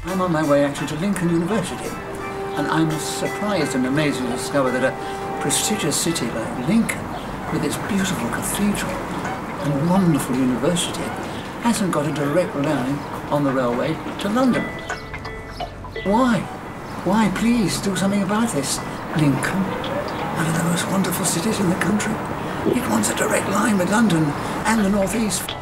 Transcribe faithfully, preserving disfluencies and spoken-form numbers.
I'm on my way actually to Lincoln University, and I'm surprised and amazed to discover that a prestigious city like Lincoln, with its beautiful cathedral and wonderful university, hasn't got a direct line on the railway to London. Why? Why, please do something about this. Lincoln, one of the most wonderful cities in the country. It wants a direct line with London and the North East.